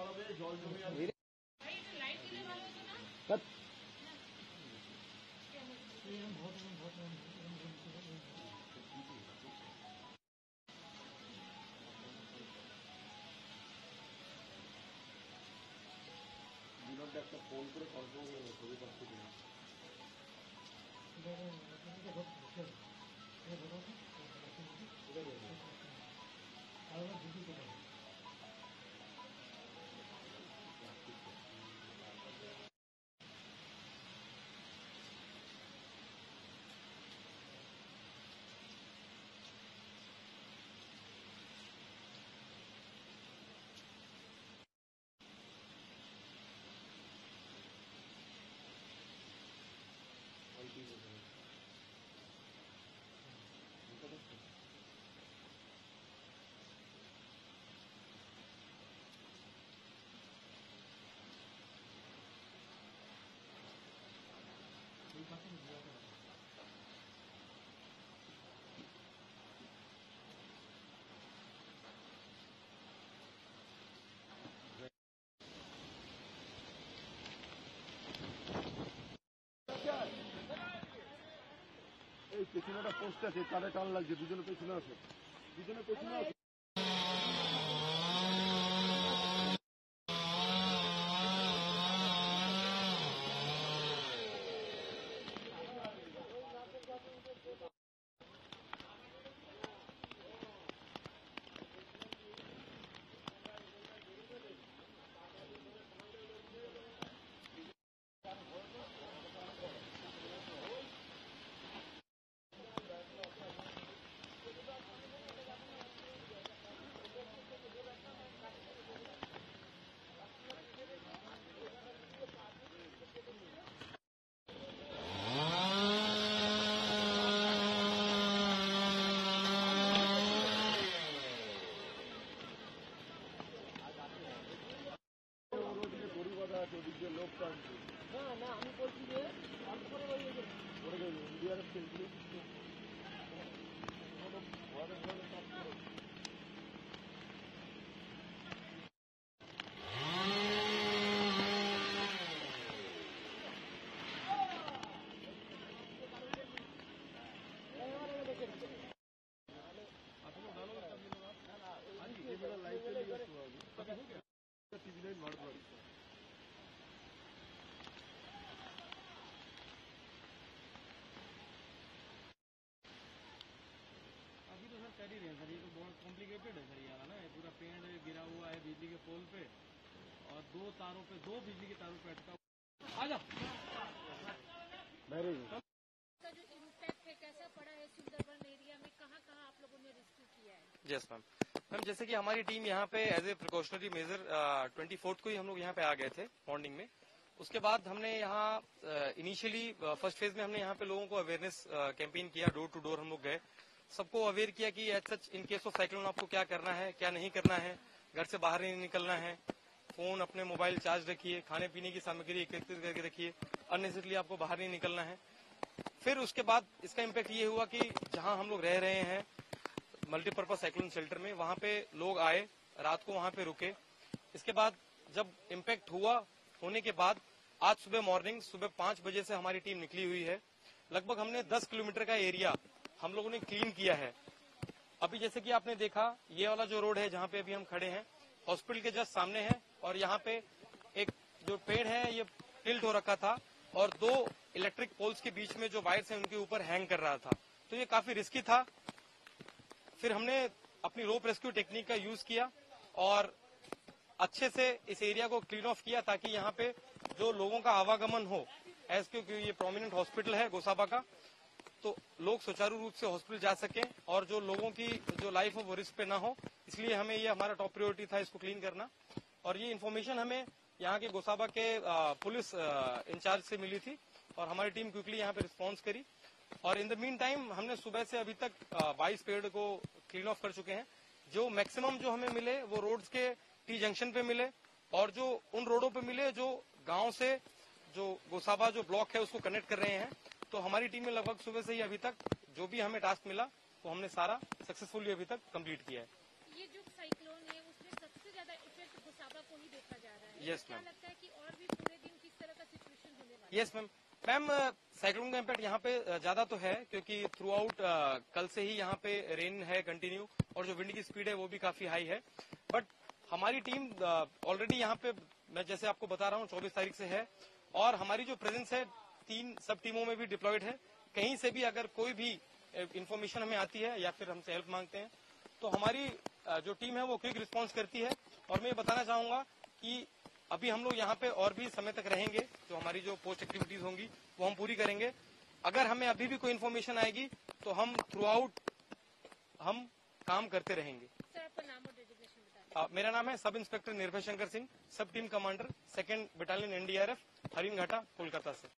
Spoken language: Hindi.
একটা ফোন করে কনফার্ম করে ছবি পাচ্ছি কিনা এই পেছনে একটা পোস্ট আছে, তারে টান লাগছে, দুজনে পেছনে আছে, দুজনে পেছনে আছে। कर ही रहे हैं सर, ये तो बहुत कॉम्प्लिकेटेड है सर, ये वाला ना, ये पूरा पेड़ गिरा हुआ है बिजली के पोल पे और दो तारों पे, दो बिजली के तारों पे अटका हुआ। आ जाओ। जो इम्पैक्ट है कैसा पड़ा है सुंदरबन एरिया में, कहाँ आप लोगों ने रेस्क्यू किया है? यस मैम, जैसे कि हमारी टीम यहाँ पे एज ए प्रिकॉशनरी मेजर 24 को ही हम लोग यहाँ पे आ गए थे मॉर्निंग में। उसके बाद हमने यहाँ इनिशियली फर्स्ट फेज में हमने यहाँ पे लोगों को अवेयरनेस कैंपेन किया, डोर टू डोर हम लोग गए, सबको अवेयर किया कि as such in case of cyclone आपको क्या करना है, क्या नहीं करना है, घर से बाहर नहीं निकलना है, फोन अपने मोबाइल चार्ज रखिए, खाने पीने की सामग्री एकत्रित करके रखिए, अननेसेसरली आपको बाहर नहीं निकलना है। फिर उसके बाद इसका इम्पैक्ट ये हुआ कि जहाँ हम लोग रह रहे हैं मल्टीपर्पज साइक्लोन शेल्टर में, वहाँ पे लोग आए, रात को वहाँ पे रुके। इसके बाद जब इम्पैक्ट होने के बाद आज सुबह मॉर्निंग सुबह 5 बजे से हमारी टीम निकली हुई है। लगभग हमने 10 किलोमीटर का एरिया हम लोगों ने क्लीन किया है। अभी जैसे कि आपने देखा, ये वाला जो रोड है जहाँ पे अभी हम खड़े हैं, हॉस्पिटल के जस्ट सामने है, और यहाँ पे एक जो पेड़ है ये टिल्ट हो रखा था और 2 इलेक्ट्रिक पोल्स के बीच में जो वायर्स हैं उनके ऊपर हैंग कर रहा था, तो ये काफी रिस्की था। फिर हमने अपनी रोप रेस्क्यू टेक्निक का यूज किया और अच्छे से इस एरिया को क्लीन ऑफ किया ताकि यहाँ पे जो लोगों का आवागमन हो, एज क्योंकि ये प्रोमिनेंट हॉस्पिटल है गोसाबा का, तो लोग सुचारू रूप से हॉस्पिटल जा सकें और जो लोगों की जो लाइफ हो वो रिस्क पे ना हो, इसलिए हमें ये हमारा टॉप प्रायोरिटी था इसको क्लीन करना। और ये इन्फॉर्मेशन हमें यहाँ के गोसाबा के पुलिस इंचार्ज से मिली थी और हमारी टीम क्विकली यहाँ पे रिस्पॉन्स करी और इन द मीन टाइम हमने सुबह से अभी तक 22 पेड़ को क्लीन ऑफ कर चुके हैं। जो मैक्सिमम जो हमें मिले वो रोड्स के टी जंक्शन पे मिले और जो उन रोडों पे मिले जो गांव से जो गोसाबा जो ब्लॉक है उसको कनेक्ट कर रहे हैं। तो हमारी टीम में लगभग सुबह से ही अभी तक जो भी हमें टास्क मिला वो हमने सारा सक्सेसफुली अभी तक कंप्लीट किया है। ये जो साइक्लोन है उसमें सबसे ज्यादा इफेक्ट गोसाबा को ही देखा Yes, क्या ma'am. लगता है कि और भी पूरे दिन किस तरह का सिचुएशन होने वाला है? Yes ma'am. मैम साइक्लोन का इम्पैक्ट यहाँ पे ज्यादा तो है क्योंकि थ्रू आउट कल से ही यहाँ पे रेन है कंटिन्यू और जो विंड की स्पीड है वो भी काफी हाई है। बट हमारी टीम ऑलरेडी यहाँ पे मैं जैसे आपको बता रहा हूँ 24 तारीख से है और हमारी जो प्रेजेंस है 3 सब टीमों में भी डिप्लॉयड है। कहीं से भी अगर कोई भी इंफॉर्मेशन हमें आती है या फिर हमसे हेल्प मांगते हैं तो हमारी जो टीम है वो क्विक रिस्पॉन्स करती है। और मैं ये बताना चाहूंगा कि अभी हम लोग यहाँ पे और भी समय तक रहेंगे, जो हमारी जो पोस्ट एक्टिविटीज होंगी वो हम पूरी करेंगे। अगर हमें अभी भी कोई इन्फॉर्मेशन आएगी तो हम थ्रू आउट हम काम करते रहेंगे। सर आपका नाम और डेजिग्नेशन बताएं। मेरा नाम है सब इंस्पेक्टर निर्भय Shankar Singh, sub team commander 2nd battalion NDRF Haringhata Kolkata से।